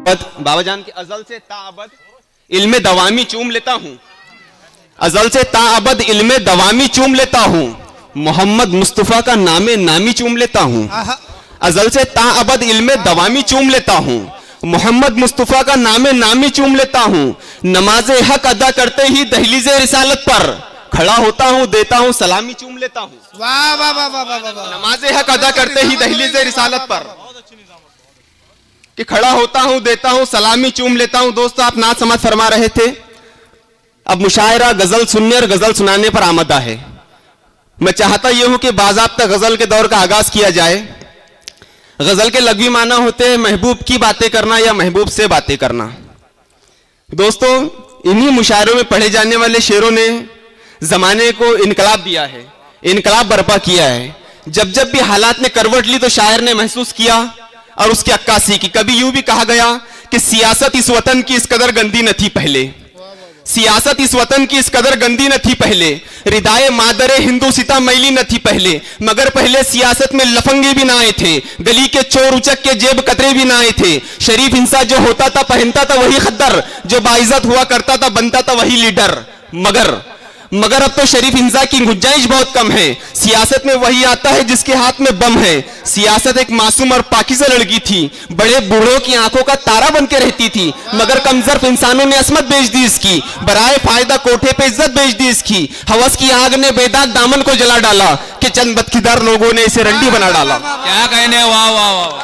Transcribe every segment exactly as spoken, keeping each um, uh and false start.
बाबा जान के अजल से ताअबद इल्मे दवामी चूम लेता हूँ, अजल से ताअबद इल्मे दवामी चूम लेता हूँ, मोहम्मद मुस्तफ़ा का नामे नामी चूम लेता हूँ। अजल से ताअबद इल्मे दवामी चूम लेता हूँ, मोहम्मद मुस्तफ़ा का नामे नामी चूम लेता हूँ। नमाजे हक अदा करते ही दहलीज़े रिसालत पर खड़ा होता हूँ, देता हूँ सलामी चूम लेता हूँ। वाह वाह वाह वाह वाह वाह। नमाजे हक अदा करते ही दहलीज़े रिसालत पर कि खड़ा होता हूँ, देता हूँ सलामी चूम लेता हूँ। दोस्तों, आप नात समाज फरमा रहे थे, अब मुशायरा गजल सुनने और गजल सुनाने पर आमदा है। मैं चाहता यह हूं कि बाज़ाब्ता गजल के दौर का आगाज किया जाए। गजल के लघवी माना होते हैं महबूब की बातें करना या महबूब से बातें करना। दोस्तों, इन्हीं मुशायरों में पढ़े जाने वाले शेरों ने जमाने को इनकलाब दिया है, इनकलाब बर्पा किया है। जब जब भी हालात ने करवट ली तो शायर ने महसूस किया और उसकी अक्कासी की। कभी यूं भी कहा गया कि सियासत इस वतन की इस कदर गंदी न थी पहले, सियासत इस वतन की इस कदर गंदी न थी पहले, रिदाए मादरे हिंदू सिता मैली न थी पहले, मगर पहले सियासत में लफंगे भी ना आए थे, गली के चोर उचक के जेब कतरे भी ना आए थे। शरीफ इंसान जो होता था पहनता था वही खद्दर, जो बाइज्जत हुआ करता था बनता था वही लीडर। मगर मगर अब तो शरीफ इंसान की गुंजाइश बहुत कम है। सियासत में वही आता है जिसके हाथ में बम है। सियासत एक मासूम और पाकीज़ा लड़की थी, बड़े बूढ़ों की आंखों का तारा बन के रहती थी, मगर कमजोर इंसानों ने असमत बेच दी इसकी, बराए फायदा कोठे पे इज्जत बेच दी इसकी। हवस की आग ने बेदाग दामन को जला डाला कि चंद बदकिरदार लोगों ने इसे रंडी बना डाला। क्या कहने, वाह वाह वाह।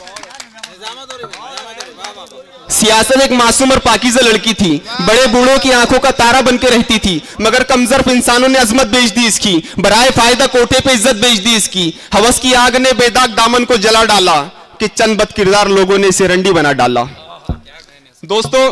सियासत एक मासूम और पाकीज़ा लड़की थी, बड़े बूढ़ों की आंखों का तारा बन के रहती थी, मगर कमजोर इंसानों ने अजमत बेच दी इसकी, बराए फायदा कोठे पे इज्जत बेच दी इसकी। हवस की आग ने बेदाग दामन को जला डाला कि चंद बदकिरदार लोगों ने इसे रंडी बना डाला। दोस्तों,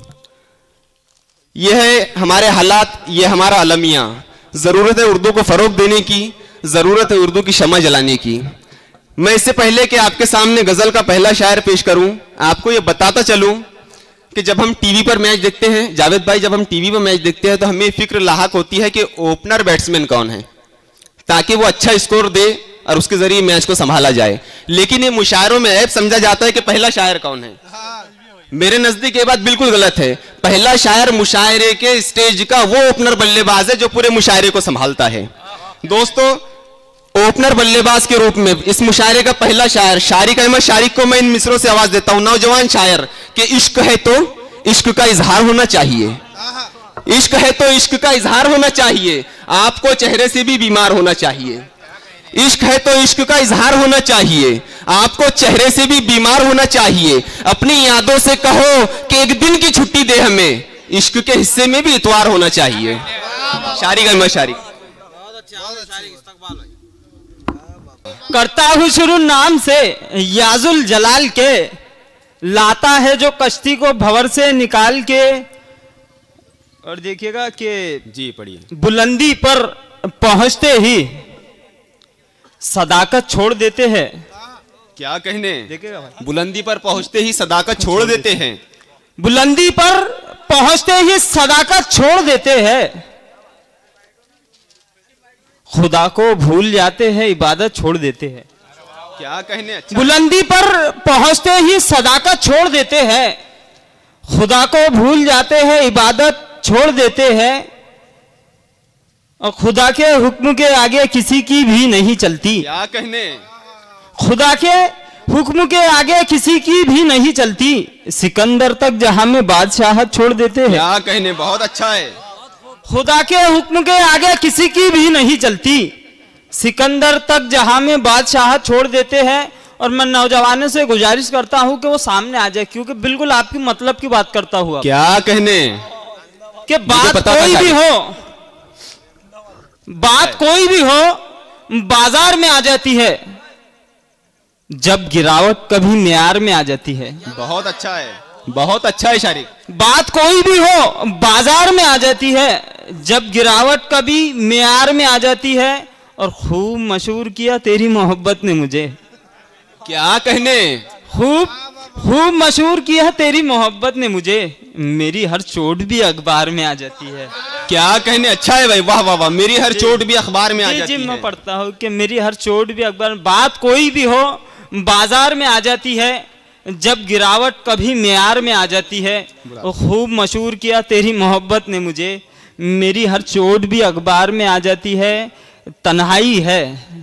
यह है हमारे हालात, यह हमारा अलमिया। जरूरत है उर्दू को फरोग देने की, जरूरत है उर्दू की शमा जलाने की। मैं इससे पहले कि आपके सामने गजल का पहला शायर पेश करूं, आपको यह बताता चलूं कि जब हम टीवी पर मैच देखते हैं, जावेद भाई, जब हम टीवी पर मैच देखते हैं तो हमें फिक्र लाहक होती है कि ओपनर बैट्समैन कौन है, ताकि वो अच्छा स्कोर दे और उसके जरिए मैच को संभाला जाए। लेकिन ये मुशायरों में ऐप समझा जाता है कि पहला शायर कौन है। मेरे नजदीक ये बात बिल्कुल गलत है। पहला शायर मुशायरे के स्टेज का वो ओपनर बल्लेबाज है जो पूरे मुशायरे को संभालता है। दोस्तों, ओपनर बल्लेबाज के रूप में इस मुशायरे का पहला शायर शारिक अहमद शारिक को मैं इन मिसरों से आवाज देता हूं। नौजवान शायर कि इश्क है तो इश्क का इजहार होना चाहिए, इश्क है तो इश्क का इजहार होना चाहिए, आपको चेहरे से भी बीमार होना चाहिए। इश्क है तो इश्क का इजहार होना चाहिए, आपको चेहरे से भी बीमार होना चाहिए। अपनी यादों से कहो कि एक दिन की छुट्टी दे हमें, इश्क के हिस्से में भी इतवार होना चाहिए। शारिक अहमद शारिक। करता हूँ शुरू नाम से याजुल जलाल के, लाता है जो कश्ती को भंवर से निकाल के। और देखिएगा कि जी पढ़िए। बुलंदी पर पहुंचते ही सदाकत छोड़ देते हैं। क्या कहने, देखिएगा भाई, बुलंदी पर पहुंचते ही सदाकत छोड़ देते हैं, बुलंदी पर पहुंचते ही सदाकत छोड़ देते हैं, खुदा को भूल जाते हैं, इबादत छोड़ देते हैं। क्या कहने, अच्छा। बुलंदी पर पहुंचते ही सदाकत छोड़ देते हैं, खुदा को भूल जाते हैं, इबादत छोड़ देते हैं, और खुदा के हुक्म के आगे किसी की भी नहीं चलती। क्या कहने, खुदा के हुक्म के आगे किसी की भी नहीं चलती, सिकंदर तक जहां में बादशाहत छोड़ देते हैं। क्या कहने, बहुत अच्छा है। खुदा के हुक्म के आगे किसी की भी नहीं चलती, सिकंदर तक जहां में बादशाहत छोड़ देते हैं। और मैं नौजवानों से गुजारिश करता हूं कि वो सामने आ जाए, क्योंकि बिल्कुल आपकी मतलब की बात करता हुआ। क्या कहने, कि बात कोई भी हो, बात कोई भी हो बाजार में आ जाती है, जब गिरावट कभी म्यार में आ जाती है। बहुत अच्छा है, बहुत अच्छा है शारिक। बात कोई भी हो बाजार में आ जाती है, जब गिरावट कभी म्यार में आ जाती है। और खूब मशहूर किया तेरी मोहब्बत ने मुझे। क्या कहने, खूब खूब मशहूर किया तेरी मोहब्बत ने मुझे, मेरी हर चोट भी अखबार में आ जाती है। क्या कहने, अच्छा है भाई, वाह वाह वाह। मेरी हर चोट भी अखबार में आ जाती है। मैं पढ़ता हूँ कि मेरी हर चोट भी अखबार, बात कोई भी हो बाजार में आ जाती है, जब गिरावट कभी मेयार में आ जाती है। वो खूब मशहूर किया तेरी मोहब्बत ने मुझे, मेरी हर चोट भी अखबार में आ जाती है। तन्हाई है,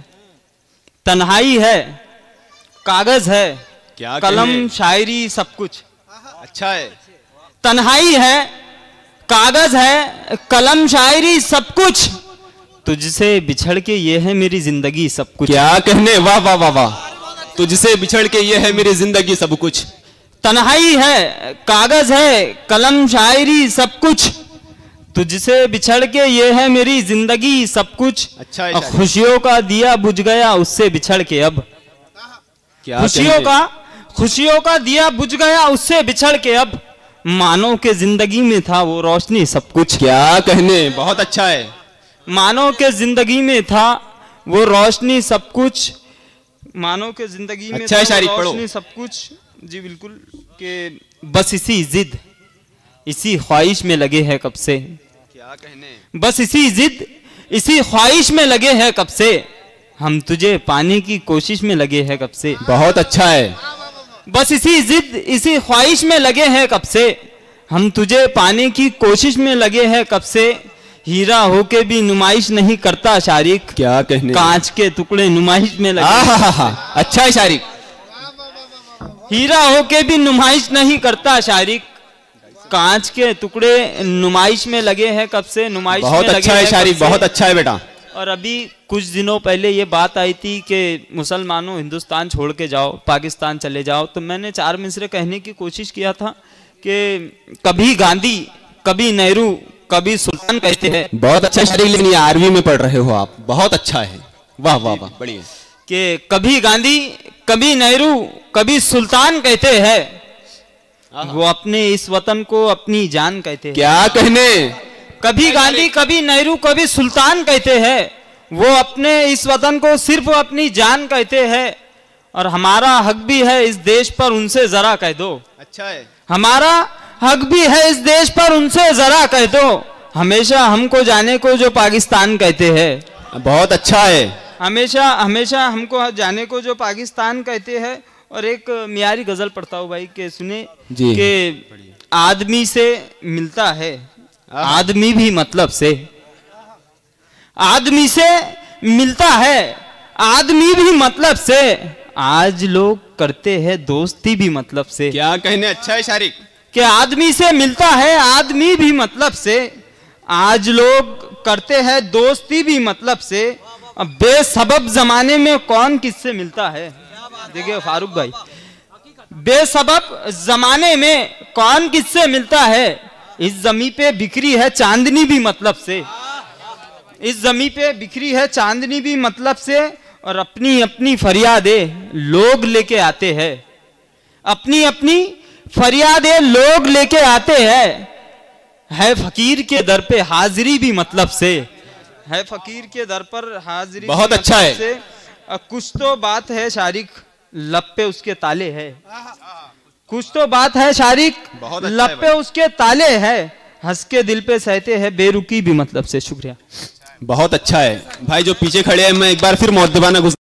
तन्हाई है, कागज है, क्या कलम कहने? शायरी सब कुछ। अच्छा है। तन्हाई है, कागज है, कलम शायरी सब कुछ, तुझसे बिछड़ के ये है मेरी जिंदगी सब कुछ। क्या कहने, वाह वाह वाह वाह। तुझसे बिछड़ के ये है मेरी जिंदगी सब कुछ। तन्हाई है, कागज है, कलम शायरी सब कुछ, तुझसे बिछड़ के ये है मेरी जिंदगी सब कुछ। अच्छा है और शायरी। खुशियों का दिया बुझ गया उससे बिछड़ के अब। क्या खुशियों कहने? का खुशियों का दिया बुझ गया उससे बिछड़ के अब, मानो के जिंदगी में था वो रोशनी सब कुछ। क्या कहने, बहुत अच्छा है। मानो के जिंदगी में था वो रोशनी सब कुछ, मानो के जिंदगी में अच्छा था है वो शायरी, पढ़ो। रोशनी सब कुछ। जी बिल्कुल, के बस इसी जिद इसी ख्वाहिश में लगे हैं कब से। क्या कहने? बस इसी जिद इसी ख्वाहिश में लगे हैं कब से, हम तुझे पाने की कोशिश में लगे हैं कब से। बहुत अच्छा है। बस इसी जिद इसी ख्वाहिश में लगे हैं कब से, हम तुझे पाने की कोशिश में लगे हैं कब से। हीरा होके भी नुमाइश नहीं करता शारिक, क्या कहने? कांच के टुकड़े नुमाइश में लगे। आहा, अच्छा है शायरी। हीरा होके भी नुमाइश नहीं करता शारिक, कांच के टुकड़े नुमाइश में लगे हैं कब से। नुमाइश बहुत में लगे अच्छा है हैं शायरी, कब से। बहुत अच्छा है बेटा। और अभी कुछ दिनों पहले ये बात आई थी कि मुसलमानों हिंदुस्तान छोड़ के जाओ, पाकिस्तान चले जाओ, तो मैंने चार मिसरे कहने की कोशिश किया था कि कभी गांधी, कभी नेहरू, कभी सुल्तान कहते हैं। बहुत अच्छा शायरी, लेकिन ये आरवी में पढ़ रहे हो आप, बहुत अच्छा है। वाह वाह वाह, बढ़िया। कि कभी गांधी, कभी नेहरू, कभी सुल्तान कहते हैं, वो अपने इस वतन को अपनी जान कहते हैं। क्या कहने? कभी गांधी, कभी नेहरू, कभी सुल्तान कहते हैं, वो अपने इस वतन को सिर्फ अपनी जान कहते हैं। और हमारा हक भी है इस देश पर उनसे जरा कह दो। अच्छा है। हमारा हक भी है इस देश पर उनसे जरा कह दो, हमेशा हमको जाने को जो पाकिस्तान कहते हैं। बहुत अच्छा है। हमेशा हमेशा हमको जाने को जो पाकिस्तान कहते हैं। और एक मियारी गजल पढ़ता हूँ भाई, के सुने जी। कि आदमी से मिलता है आदमी भी मतलब से, आदमी से मिलता है आदमी भी मतलब से, आज लोग करते हैं दोस्ती भी मतलब से। क्या कहने, अच्छा है शायरी। कि आदमी से मिलता है आदमी भी मतलब से, आज लोग करते हैं दोस्ती भी मतलब से। अब बेसबब जमाने में कौन किससे मिलता है। देखिए फारूक भाई, बेसबब जमाने में कौन किससे मिलता है, इस जमी पे बिखरी है चांदनी भी मतलब से, इस जमी पे बिखरी है चांदनी भी मतलब से। और अपनी अपनी फरियादें लोग लेके आते हैं, अपनी अपनी फरियादें लोग लेके आते हैं, है फकीर के दर पे हाजिरी भी मतलब से, है फकीर के दर पर हाजिरी बहुत भी अच्छा मतलब है। से। अ, कुछ तो बात है शारिक लब पे उसके ताले है, कुछ तो बात है शारिक बहुत अच्छा लब है पे उसके ताले है, हंस के दिल पे सहते हैं बेरुखी भी मतलब से। शुक्रिया। बहुत अच्छा है भाई। जो पीछे खड़े हैं, मैं एक बार फिर मुअद्दिबाना